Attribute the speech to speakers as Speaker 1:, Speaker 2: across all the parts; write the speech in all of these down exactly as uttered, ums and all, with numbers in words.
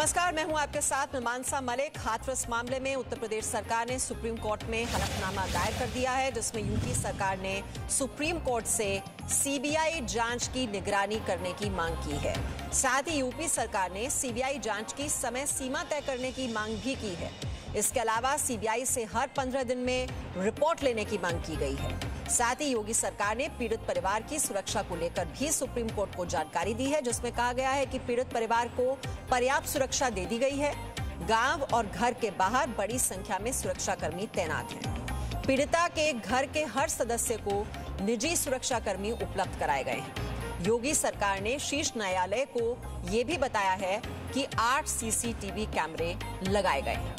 Speaker 1: नमस्कार, मैं हूं आपके साथ मीमांसा मलिक। हाथरस मामले में उत्तर प्रदेश सरकार ने सुप्रीम कोर्ट में हलफनामा दायर कर दिया है, जिसमें यूपी सरकार ने सुप्रीम कोर्ट से सीबीआई जांच की निगरानी करने की मांग की है। साथ ही यूपी सरकार ने सीबीआई जांच की समय सीमा तय करने की मांग भी की है। इसके अलावा सीबीआई से हर पंद्रह दिन में रिपोर्ट लेने की मांग की गई है। साथ ही योगी सरकार ने पीड़ित परिवार की सुरक्षा को लेकर भी सुप्रीम कोर्ट को जानकारी दी है, जिसमें कहा गया है कि पीड़ित परिवार को पर्याप्त सुरक्षा दे दी गई है। गांव और घर के बाहर बड़ी संख्या में सुरक्षाकर्मी तैनात हैं। पीड़िता के घर के हर सदस्य को निजी सुरक्षाकर्मी उपलब्ध कराए गए हैं। योगी सरकार ने शीर्ष न्यायालय को यह भी बताया है कि आठ सीसीटीवी कैमरे लगाए गए हैं।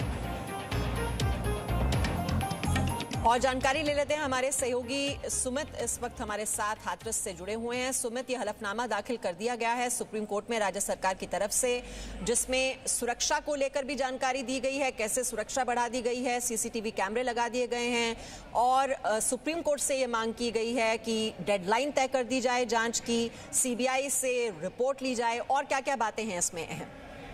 Speaker 1: और जानकारी ले लेते हैं, हमारे सहयोगी सुमित इस वक्त हमारे साथ हाथरस से जुड़े हुए हैं। सुमित, ये हलफनामा दाखिल कर दिया गया है सुप्रीम कोर्ट में राज्य सरकार की तरफ से, जिसमें सुरक्षा को लेकर भी जानकारी दी गई है, कैसे सुरक्षा बढ़ा दी गई है, सीसीटीवी कैमरे लगा दिए गए हैं और सुप्रीम कोर्ट से ये मांग की गई है कि डेडलाइन तय कर दी जाए जांच की, सीबीआई से रिपोर्ट ली जाए, और क्या क्या बातें हैं इसमें अहम?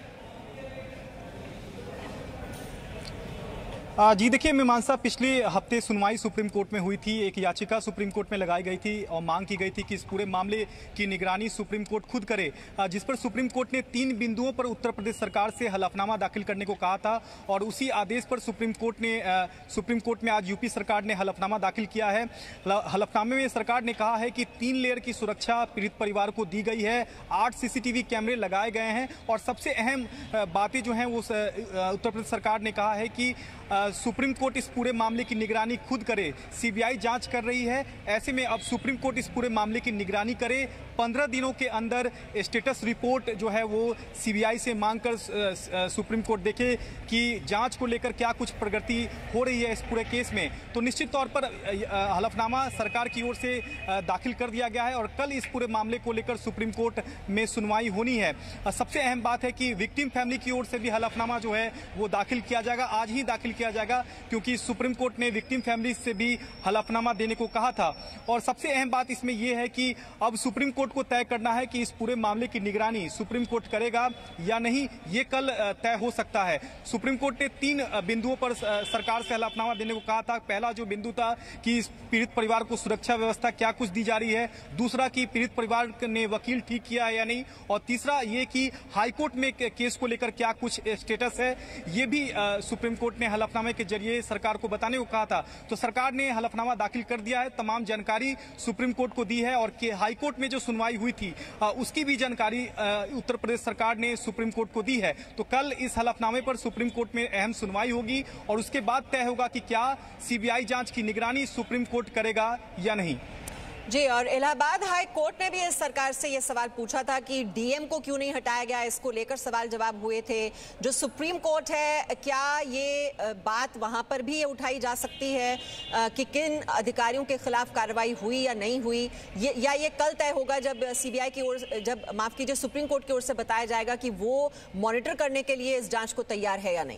Speaker 2: जी देखिए मीमांसा, पिछले हफ्ते सुनवाई सुप्रीम कोर्ट में हुई थी। एक याचिका सुप्रीम कोर्ट में लगाई गई थी और मांग की गई थी कि इस पूरे मामले की निगरानी सुप्रीम कोर्ट खुद करे, जिस पर सुप्रीम कोर्ट ने तीन बिंदुओं पर उत्तर प्रदेश सरकार से हलफनामा दाखिल करने को कहा था। और उसी आदेश पर सुप्रीम कोर्ट ने सुप्रीम कोर्ट में आज यूपी सरकार ने हलफनामा दाखिल किया है। हलफनामे में सरकार ने कहा है कि तीन लेयर की सुरक्षा पीड़ित परिवार को दी गई है, आठ सीसीटीवी कैमरे लगाए गए हैं और सबसे अहम बातें जो हैं वो उत्तर प्रदेश सरकार ने कहा है कि सुप्रीम कोर्ट इस पूरे मामले की निगरानी खुद करे। सीबीआई जांच कर रही है, ऐसे में अब सुप्रीम कोर्ट इस पूरे मामले की निगरानी करे। पंद्रह दिनों के अंदर स्टेटस रिपोर्ट जो है वो सीबीआई से मांगकर सुप्रीम कोर्ट देखे कि जांच को लेकर क्या कुछ प्रगति हो रही है इस पूरे केस में। तो निश्चित तौर पर हलफनामा सरकार की ओर से दाखिल कर दिया गया है और कल इस पूरे मामले को लेकर सुप्रीम कोर्ट में सुनवाई होनी है। सबसे अहम बात है कि विक्टिम फैमिली की ओर से भी हलफनामा जो है वो दाखिल किया जाएगा, आज ही दाखिल किया जाएगा, क्योंकि सुप्रीम कोर्ट ने विक्टिम फैमिली से भी हलफनामा देने को कहा था। और सबसे अहम बात इसमें यह है कि अब सुप्रीम कोर्ट को तय करना है कि इस पूरे मामले की निगरानी सुप्रीम कोर्ट करेगा या नहीं, ये कल तय हो सकता है। सुप्रीम कोर्ट ने तीन बिंदुओं पर सरकार से हलफनामा देने को कहा था। पहला जो बिंदु था कि इस पीड़ित परिवार को सुरक्षा व्यवस्था क्या कुछ दी जा रही है, दूसरा कि पीड़ित परिवार ने वकील ठीक किया है या नहीं, और तीसरा ये कि हाईकोर्ट में केस को लेकर क्या कुछ स्टेटस है, ये भी सुप्रीम कोर्ट ने हलफनामे के जरिए सरकार को बताने को कहा था। तो सरकार ने हलफनामा दाखिल कर दिया है, तमाम जानकारी सुप्रीम कोर्ट को दी है और कि हाईकोर्ट में जो सुनवाई हुई थी उसकी भी जानकारी उत्तर प्रदेश सरकार ने सुप्रीम कोर्ट को दी है। तो कल इस हलफनामे पर सुप्रीम कोर्ट में अहम सुनवाई होगी और उसके बाद तय होगा कि क्या सीबीआई जांच की निगरानी सुप्रीम कोर्ट करेगा या नहीं।
Speaker 1: जी, और इलाहाबाद हाई कोर्ट ने भी इस सरकार से यह सवाल पूछा था कि डीएम को क्यों नहीं हटाया गया, इसको लेकर सवाल जवाब हुए थे। जो सुप्रीम कोर्ट है, क्या ये बात वहां पर भी ये उठाई जा सकती है कि किन अधिकारियों के खिलाफ कार्रवाई हुई या नहीं हुई, ये या ये कल तय होगा जब सीबीआई की ओर, जब माफ कीजिए सुप्रीम कोर्ट की ओर से बताया जाएगा कि वो मॉनिटर करने के लिए इस जांच को तैयार है या नहीं?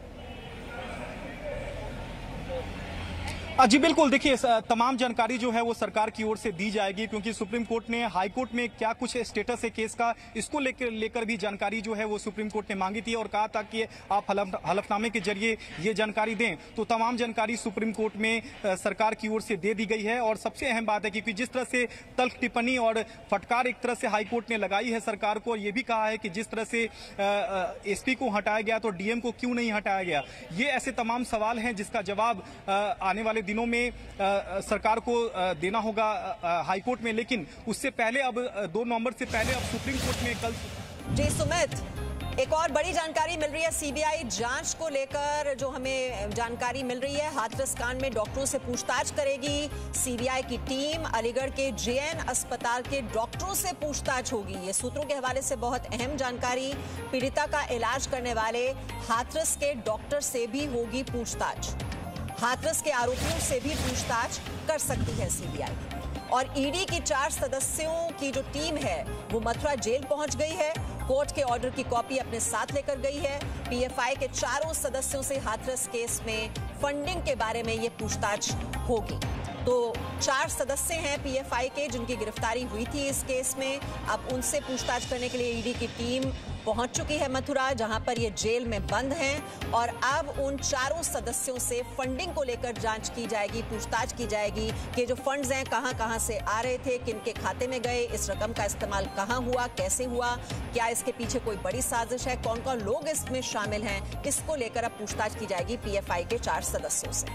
Speaker 2: जी बिल्कुल, देखिए तमाम जानकारी जो है वो सरकार की ओर से दी जाएगी, क्योंकि सुप्रीम कोर्ट ने हाई कोर्ट में क्या कुछ स्टेटस है केस का, इसको लेकर लेकर भी जानकारी जो है वो सुप्रीम कोर्ट ने मांगी थी और कहा था कि आप हलफनामे के जरिए ये जानकारी दें। तो तमाम जानकारी सुप्रीम कोर्ट में सरकार की ओर से दे दी गई है। और सबसे अहम बात है कि जिस तरह से तल्ख टिप्पणी और फटकार एक तरह से हाई कोर्ट ने लगाई है सरकार को, ये भी कहा है कि जिस तरह से एसपी को हटाया गया तो डीएम को क्यों नहीं हटाया गया। ये ऐसे तमाम सवाल हैं जिसका जवाब आने वाले दिनों में आ, सरकार को आ, देना होगा हाईकोर्ट में। लेकिन उससे पहले अब दो नवंबर से पहले अब सुप्रीम कोर्ट में कल।
Speaker 1: जी सुमित, एक और बड़ी जानकारी मिल रही है सीबीआई जांच को लेकर। जो हमें जानकारी मिल रही है, हाथरस कांड में डॉक्टरों से पूछताछ करेगी सीबीआई की टीम। अलीगढ़ के जेएन अस्पताल के डॉक्टरों से पूछताछ होगी। ये सूत्रों के हवाले से बहुत अहम जानकारी। पीड़िता का इलाज करने वाले हाथरस के डॉक्टर से भी होगी पूछताछ। हाथरस के आरोपियों से भी पूछताछ कर सकती है सीबीआई। और ईडी की चार सदस्यों की जो टीम है वो मथुरा जेल पहुंच गई है। कोर्ट के ऑर्डर की कॉपी अपने साथ लेकर गई है। पीएफआई के चारों सदस्यों से हाथरस केस में फंडिंग के बारे में ये पूछताछ होगी। तो चार सदस्य हैं पीएफआई के जिनकी गिरफ्तारी हुई थी इस केस में। अब उनसे पूछताछ करने के लिए ईडी की टीम पहुंच चुकी है मथुरा, जहां पर ये जेल में बंद हैं और अब उन चारों सदस्यों से फंडिंग को लेकर जांच की जाएगी, पूछताछ की जाएगी कि जो फंड्स हैं कहां कहां से आ रहे थे, किन के खाते में गए, इस रकम का इस्तेमाल कहां हुआ, कैसे हुआ, क्या इसके पीछे कोई बड़ी साजिश है, कौन कौन लोग इसमें शामिल हैं, इसको लेकर अब पूछताछ की जाएगी पीएफआई के चार सदस्यों से।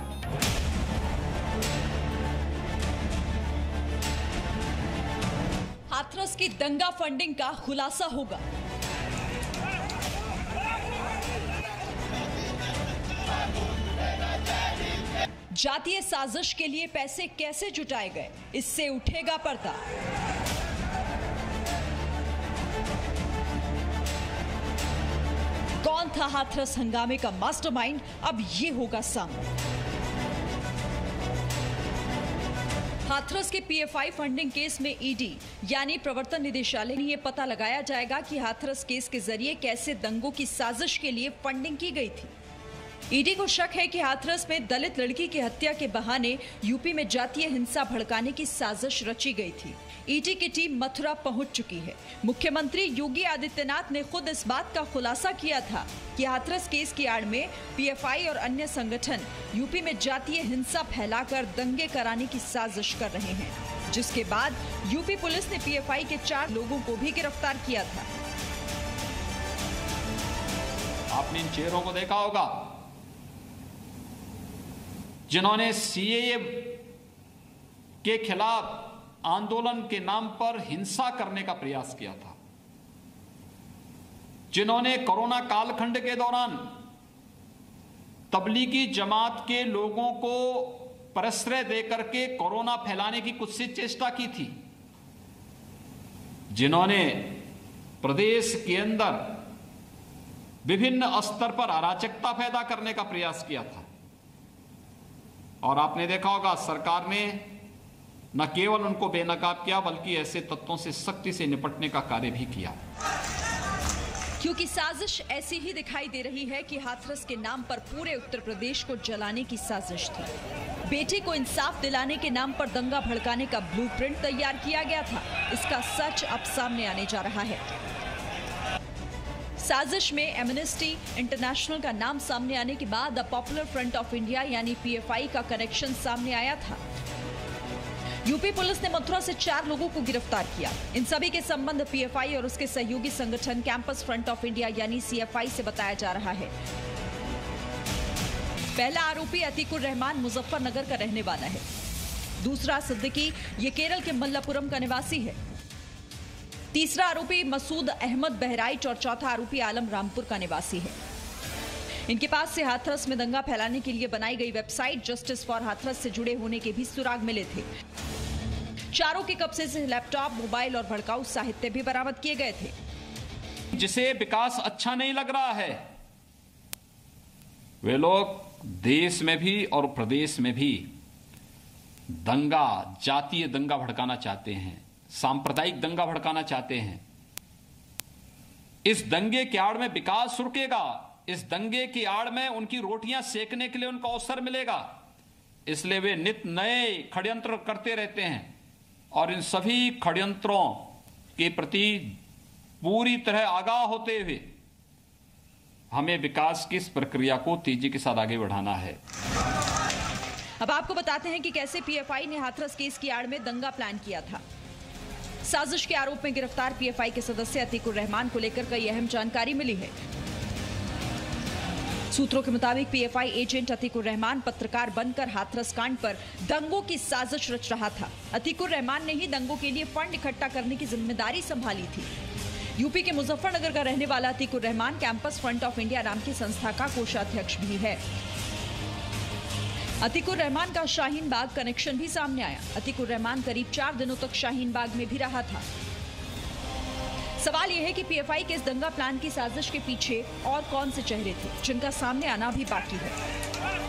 Speaker 3: हाथरस की दंगा फंडिंग का खुलासा होगा। जातीय साजिश के लिए पैसे कैसे जुटाए गए, इससे उठेगा पर्दा। कौन था हाथरस हंगामे का मास्टरमाइंड, अब ये होगा सामने। हाथरस के पीएफआई फंडिंग केस में ईडी यानी प्रवर्तन निदेशालय ने यह पता लगाया जाएगा कि हाथरस केस के जरिए कैसे दंगों की साजिश के लिए फंडिंग की गई थी। ईडी को शक है कि हाथरस में दलित लड़की की हत्या के बहाने यूपी में जातीय हिंसा भड़काने की साजिश रची गई थी। ईडी की टीम मथुरा पहुंच चुकी है। मुख्यमंत्री योगी आदित्यनाथ ने खुद इस बात का खुलासा किया था कि हाथरस केस की आड़ में पीएफआई और अन्य संगठन यूपी में जातीय हिंसा फैलाकर दंगे कराने की साजिश कर रहे हैं, जिसके बाद यूपी पुलिस ने पीएफआई के चार लोगों को भी गिरफ्तार किया था।
Speaker 4: आपने इन चेहरों को देखा होगा जिन्होंने सीएए के खिलाफ आंदोलन के नाम पर हिंसा करने का प्रयास किया था, जिन्होंने कोरोना कालखंड के दौरान तबलीगी जमात के लोगों को प्रश्रय देकर के कोरोना फैलाने की कुत्सित चेष्टा की थी, जिन्होंने प्रदेश के अंदर विभिन्न स्तर पर अराजकता पैदा करने का प्रयास किया था। और आपने देखा होगा सरकार ने न केवल उनको बेनकाब किया बल्कि ऐसे तत्वों से सख्ती से निपटने का कार्य भी किया।
Speaker 3: क्योंकि साजिश ऐसी ही दिखाई दे रही है कि हाथरस के नाम पर पूरे उत्तर प्रदेश को जलाने की साजिश थी। बेटे को इंसाफ दिलाने के नाम पर दंगा भड़काने का ब्लूप्रिंट तैयार किया गया था। इसका सच अब सामने आने जा रहा है। साजिश में एमनेस्टी इंटरनेशनल का नाम सामने आने के बाद the popular front of India यानी पीएफआई का कनेक्शन सामने आया था। यूपी पुलिस ने मथुरा से चार लोगों को गिरफ्तार किया। इन सभी के संबंध पीएफआई और उसके सहयोगी संगठन कैंपस फ्रंट ऑफ इंडिया यानी सीएफआई से बताया जा रहा है। पहला आरोपी अतीकुर रहमान मुजफ्फरनगर का रहने वाला है। दूसरा सिद्दीकी ये केरल के मल्लापुरम का निवासी है। तीसरा आरोपी मसूद अहमद बहराइच और चौथा आरोपी आलम रामपुर का निवासी है। इनके पास से हाथरस में दंगा फैलाने के लिए बनाई गई वेबसाइट जस्टिस फॉर हाथरस से जुड़े होने के भी सुराग मिले थे। चारों के कब्जे से लैपटॉप, मोबाइल और भड़काऊ साहित्य भी बरामद किए गए थे।
Speaker 4: जिसे विकास अच्छा नहीं लग रहा है वे लोग देश में भी और प्रदेश में भी दंगा, जातीय दंगा भड़काना चाहते हैं, सांप्रदायिक दंगा भड़काना चाहते हैं। इस दंगे की आड़ में विकास रुकेगा, इस दंगे की आड़ में उनकी रोटियां सेकने के लिए उनको अवसर मिलेगा, इसलिए वे नित नए षड्यंत्र करते रहते हैं। और इन सभी षड्यंत्रों के प्रति पूरी तरह आगाह होते हुए हमें विकास की इस प्रक्रिया को तेजी के साथ आगे बढ़ाना है।
Speaker 3: अब आपको बताते हैं कि कैसे पीएफआई ने हाथरस केस की आड़ में दंगा प्लान किया था। साजिश के आरोप में गिरफ्तार पीएफआई के सदस्य अतीकुर रहमान को लेकर कई अहम जानकारी मिली है। सूत्रों के मुताबिक पीएफआई एजेंट अतीकुर रहमान पत्रकार बनकर हाथरस कांड पर दंगों की साजिश रच रहा था। अतीकुर रहमान ने ही दंगों के लिए फंड इकट्ठा करने की जिम्मेदारी संभाली थी। यूपी के मुजफ्फरनगर का रहने वाला Atiqur Rahman campus front of India नाम की संस्था का कोषाध्यक्ष भी है। अतीकुर रहमान का शाहीन बाग कनेक्शन भी सामने आया। अतीकुर रहमान करीब चार दिनों तक शाहीन बाग में भी रहा था। सवाल यह है कि पीएफआई के इस दंगा प्लान की साजिश के पीछे और कौन से चेहरे थे, जिनका सामने आना भी बाकी है।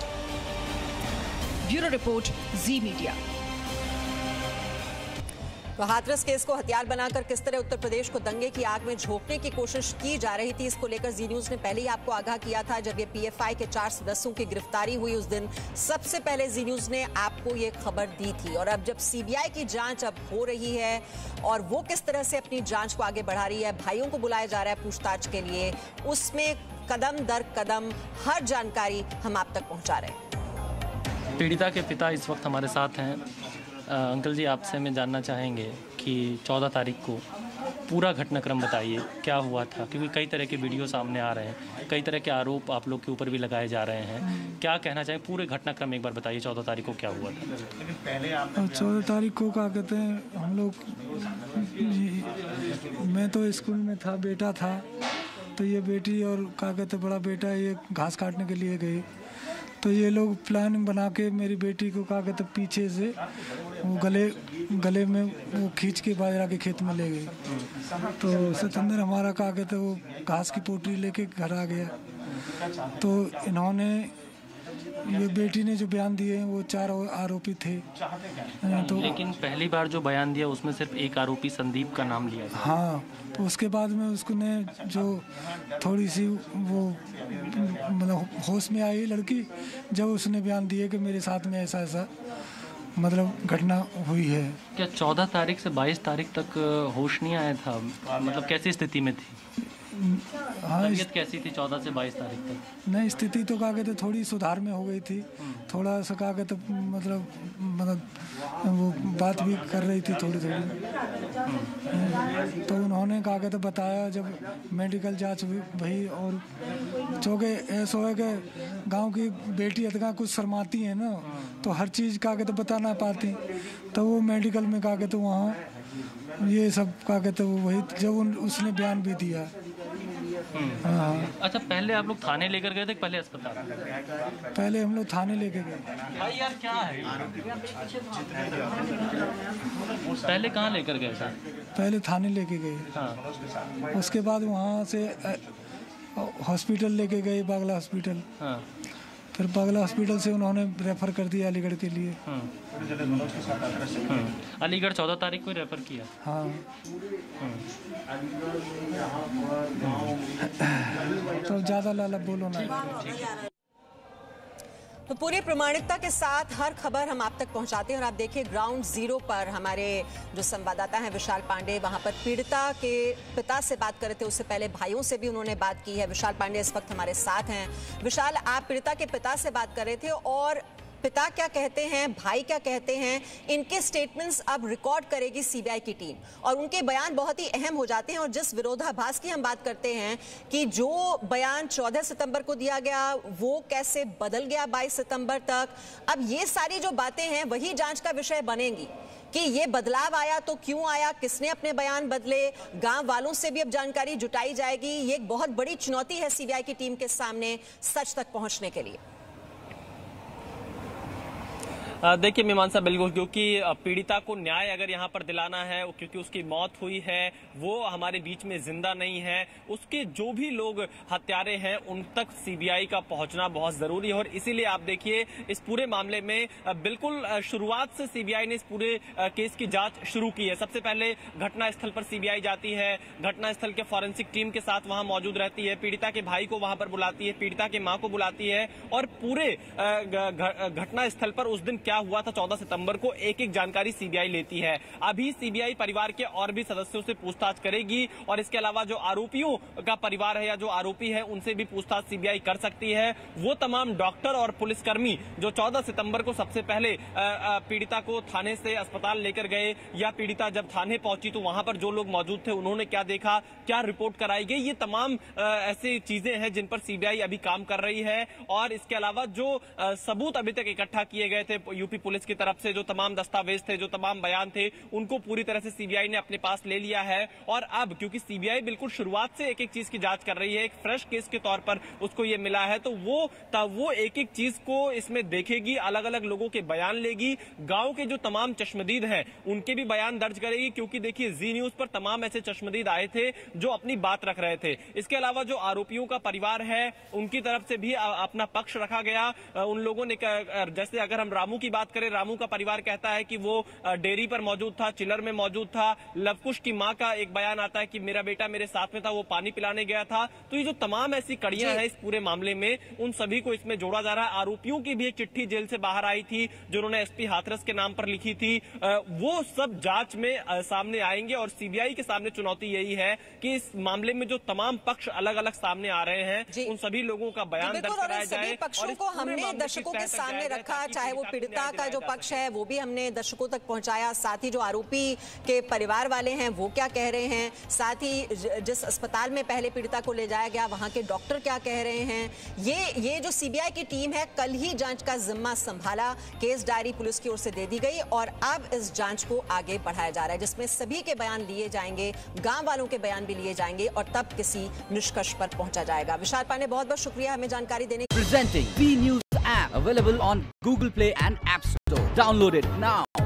Speaker 3: Bureau report, Zee media.
Speaker 1: तो हाथरस केस को हथियार बनाकर किस तरह उत्तर प्रदेश को दंगे की आग में झोंकने की कोशिश की जा रही थी, इसको लेकर जी न्यूज ने पहले ही आपको आगाह किया था। जब ये पीएफआई के चार सदस्यों की गिरफ्तारी हुई उस दिन सबसे पहले जी न्यूज ने आपको ये खबर दी थी। और अब जब सीबीआई की जांच अब हो रही है और वो किस तरह से अपनी जांच को आगे बढ़ा रही है, भाइयों को बुलाया जा रहा है पूछताछ के लिए, उसमें कदम दर कदम हर जानकारी हम आप तक पहुंचा रहे हैं।
Speaker 5: पीड़िता के पिता इस वक्त हमारे साथ हैं। अंकल जी, आपसे मैं जानना चाहेंगे कि चौदह तारीख को पूरा घटनाक्रम बताइए, क्या हुआ था, क्योंकि कई तरह के वीडियो सामने आ रहे हैं, कई तरह के आरोप आप लोग के ऊपर भी लगाए जा रहे हैं। क्या कहना चाहें, पूरे घटनाक्रम एक बार बताइए, चौदह तारीख को क्या हुआ था?
Speaker 6: चौदह तारीख को क्या कहते हैं, हम लोग, मैं तो स्कूल में था, बेटा था, तो ये बेटी और क्या कहते बड़ा बेटा ये घास काटने के लिए गए, तो ये लोग प्लानिंग बना के मेरी बेटी को क्या कहते पीछे से वो गले गले में वो खींच के बाजरा के खेत में ले गए। तो सतेंद्र हमारा क्या कहते वो घास की पोटली लेके घर आ गया। तो इन्होंने, ये बेटी ने जो बयान दिए वो चार आरोपी थे। तो
Speaker 5: लेकिन पहली बार जो बयान दिया उसमें सिर्फ एक आरोपी संदीप का नाम लिया।
Speaker 6: हाँ, तो उसके बाद में उसको ने जो थोड़ी सी वो मतलब होश में आई लड़की, जब उसने बयान दिए कि मेरे साथ में ऐसा ऐसा मतलब घटना हुई है।
Speaker 5: क्या चौदह तारीख से बाईस तारीख तक होश नहीं आया था? मतलब कैसी स्थिति में थी? हाँ, तबीयत कैसी थी चौदह से बाईस तारीख तक?
Speaker 6: नहीं, स्थिति तो क्या कहते थोड़ी सुधार में हो गई थी, थोड़ा सा क्या कहते मतलब मतलब वो बात भी कर रही थी थोड़ी थोड़ी। तो उन्होंने क्या कहते बताया, जब मेडिकल जांच भई और चौके ऐसा है कि गांव की बेटी अतगा कुछ शर्माती है ना, तो हर चीज़ क्या कहते बता ना पाती, तो वो मेडिकल में क्या कहते वहाँ ये सब क्या कहते वो वही जब उन, उसने बयान भी दिया। हाँ।
Speaker 5: अच्छा, पहले आप लोग थाने लेकर गए थे, पहले अस्पताल?
Speaker 6: पहले हम लोग थाने लेके गए।
Speaker 5: भाई यार क्या है, पहले कहाँ लेकर गए थे?
Speaker 6: पहले थाने लेके गए।
Speaker 5: हाँ।
Speaker 6: उसके बाद वहाँ से हॉस्पिटल लेके गए, बागला हॉस्पिटल।
Speaker 5: हाँ।
Speaker 6: फिर बागला हॉस्पिटल से उन्होंने रेफर कर दिया अलीगढ़ के लिए।
Speaker 5: हाँ। अलीगढ़ चौदह तारीख को रेफर किया।
Speaker 6: हाँ। तो ज़्यादा लाला बोलो ना।
Speaker 1: तो पूरी प्रामाणिकता के साथ हर खबर हम आप तक पहुंचाते हैं और आप देखिए ग्राउंड जीरो पर हमारे जो संवाददाता हैं विशाल पांडे वहां पर पीड़िता के पिता से बात कर रहे थे, उससे पहले भाइयों से भी उन्होंने बात की है। विशाल पांडे इस वक्त हमारे साथ हैं। विशाल, आप पीड़िता के पिता से बात कर रहे थे और पिता क्या कहते हैं, भाई क्या कहते हैं, इनके स्टेटमेंट्स अब रिकॉर्ड करेगी सीबीआई की टीम और उनके बयान बहुत ही अहम हो जाते हैं। और जिस विरोधाभास की हम बात करते हैं कि जो बयान चौदह सितंबर को दिया गया वो कैसे बदल गया बाईस सितंबर तक, अब ये सारी जो बातें हैं वही जांच का विषय बनेंगी कि ये बदलाव आया तो क्यों आया, किसने अपने बयान बदले, गांव वालों से भी अब जानकारी जुटाई जाएगी। ये एक बहुत बड़ी चुनौती है सीबीआई की टीम के सामने सच तक पहुंचने के लिए।
Speaker 7: देखिए मीमांसा, बिल्कुल, क्योंकि पीड़िता को न्याय अगर यहाँ पर दिलाना है, क्योंकि उसकी मौत हुई है, वो हमारे बीच में जिंदा नहीं है, उसके जो भी लोग हत्यारे हैं उन तक सीबीआई का पहुंचना बहुत जरूरी है। और इसीलिए आप देखिए इस पूरे मामले में बिल्कुल शुरुआत से सीबीआई ने इस पूरे केस की जांच शुरू की है। सबसे पहले घटनास्थल पर सीबीआई जाती है, घटनास्थल के फॉरेंसिक टीम के साथ वहां मौजूद रहती है, पीड़िता के भाई को वहां पर बुलाती है, पीड़िता की मां को बुलाती है और पूरे घटनास्थल पर उस दिन क्या हुआ था चौदह सितंबर को एक एक जानकारी सीबीआई लेती है। अभी सीबीआई परिवार के और भी सदस्यों से पूछताछ करेगी और इसके अलावा जो आरोपियों का परिवार है या जो आरोपी है उनसे भी पूछताछ सीबीआई कर सकती है। वो तमाम डॉक्टर और पुलिसकर्मी जो चौदह सितंबर को सबसे पहले पीड़िता को थाने से अस्पताल लेकर गए या पीड़िता जब थाने पहुंची तो वहां पर जो लोग मौजूद थे उन्होंने क्या देखा, क्या रिपोर्ट कराई गई, ये तमाम ऐसी चीजें हैं जिन पर सीबीआई अभी काम कर रही है। और इसके अलावा जो सबूत अभी तक इकट्ठा किए गए थे यूपी पुलिस की तरफ से, जो तमाम दस्तावेज थे, जो तमाम बयान थे, उनको पूरी तरह से सीबीआई ने अपने पास ले लिया है। और अब क्योंकि सीबीआई बिल्कुल शुरुआत से एक एक चीज की जांच कर रही है, एक फ्रेश केस के तौर पर उसको ये मिला है, तो वो तब वो एक एक चीज को इसमें देखेगी, अलग अलग लोगों के बयान लेगी, गांव के जो तमाम चश्मदीद हैं उनके भी बयान दर्ज करेगी। क्योंकि देखिए जी न्यूज पर तमाम ऐसे चश्मदीद आए थे जो अपनी बात रख रहे थे। इसके अलावा जो आरोपियों का परिवार है उनकी तरफ से भी अपना पक्ष रखा गया। उन लोगों ने, जैसे अगर हम रामू की की बात करें, रामू का परिवार कहता है कि वो डेयरी पर मौजूद था, चिलर में मौजूद था। लवकुश की मां का एक बयान आता है कि मेरा बेटा मेरे साथ में था, वो पानी पिलाने गया था। तो ये जो तमाम ऐसी कड़ियां हैं इस पूरे मामले में, उन सभी को इसमें जोड़ा जा रहा है। आरोपियों की भी एक चिट्ठी जेल से बाहर आई थी जो उन्होंने एसपी हाथरस के नाम पर लिखी थी, वो सब जांच में सामने आएंगे। और सीबीआई के सामने चुनौती यही है कि इस मामले में जो तमाम पक्ष अलग अलग सामने आ रहे हैं, उन सभी लोगों का बयान दर्ज कराया जाए।
Speaker 1: पक्षों को हमने दर्शकों के सामने रखा, चाहे वो पीड़िता का जो पक्ष है वो भी हमने दर्शकों तक पहुंचाया, साथ ही जो आरोपी के परिवार वाले हैं वो क्या कह रहे हैं, साथ ही जिस अस्पताल में पहले पीड़िता को ले जाया गया वहां के डॉक्टर क्या कह रहे हैं। ये ये जो सीबीआई की टीम है कल ही जांच का जिम्मा संभाला, केस डायरी पुलिस की ओर से दे दी गई और अब इस जांच को आगे बढ़ाया जा रहा है, जिसमें सभी के बयान लिए जाएंगे, गांव वालों के बयान भी लिए जाएंगे और तब किसी निष्कर्ष पर पहुंचा जाएगा। विशाल पांडे, बहुत बहुत शुक्रिया हमें जानकारी देने।
Speaker 8: Presenting V News app available on Google Play and App Store. Download it now.